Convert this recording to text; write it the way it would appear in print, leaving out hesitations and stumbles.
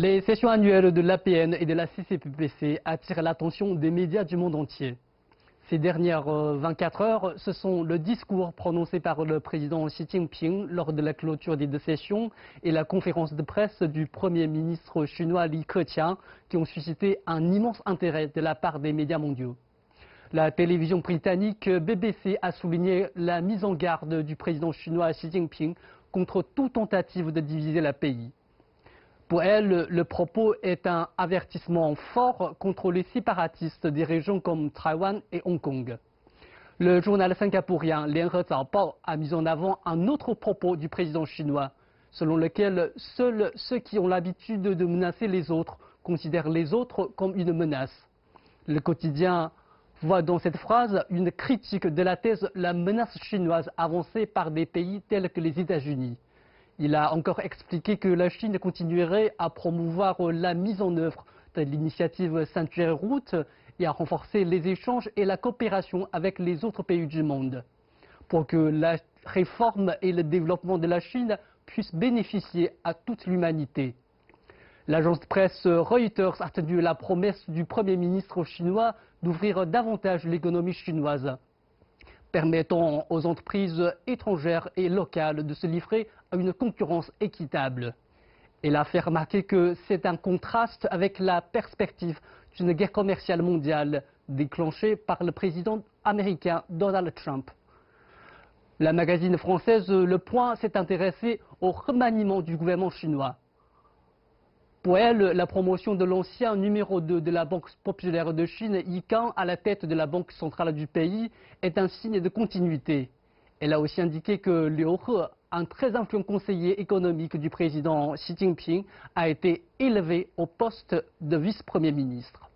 Les sessions annuelles de l'APN et de la CCPPC attirent l'attention des médias du monde entier. Ces dernières 24 heures, ce sont le discours prononcé par le président Xi Jinping lors de la clôture des deux sessions et la conférence de presse du Premier ministre chinois Li Keqiang qui ont suscité un immense intérêt de la part des médias mondiaux. La télévision britannique BBC a souligné la mise en garde du président chinois Xi Jinping contre toute tentative de diviser le pays. Pour elle, le propos est un avertissement fort contre les séparatistes des régions comme Taïwan et Hong Kong. Le journal singapourien Lianhe Zaobao a mis en avant un autre propos du président chinois, selon lequel seuls ceux qui ont l'habitude de menacer les autres considèrent les autres comme une menace. Le quotidien voit dans cette phrase une critique de la thèse la menace chinoise avancée par des pays tels que les États-Unis. Il a encore expliqué que la Chine continuerait à promouvoir la mise en œuvre de l'initiative Ceinture Route et à renforcer les échanges et la coopération avec les autres pays du monde, pour que la réforme et le développement de la Chine puissent bénéficier à toute l'humanité. L'agence de presse Reuters a tenu la promesse du Premier ministre chinois d'ouvrir davantage l'économie chinoise, permettant aux entreprises étrangères et locales de se livrer à une concurrence équitable. Elle a fait remarquer que c'est un contraste avec la perspective d'une guerre commerciale mondiale déclenchée par le président américain Donald Trump. La magazine française Le Point s'est intéressée au remaniement du gouvernement chinois. Pour elle, la promotion de l'ancien numéro 2 de la Banque populaire de Chine, Yi Kang, à la tête de la Banque centrale du pays, est un signe de continuité. Elle a aussi indiqué que Liu He, un très influent conseiller économique du président Xi Jinping, a été élevé au poste de vice-premier ministre.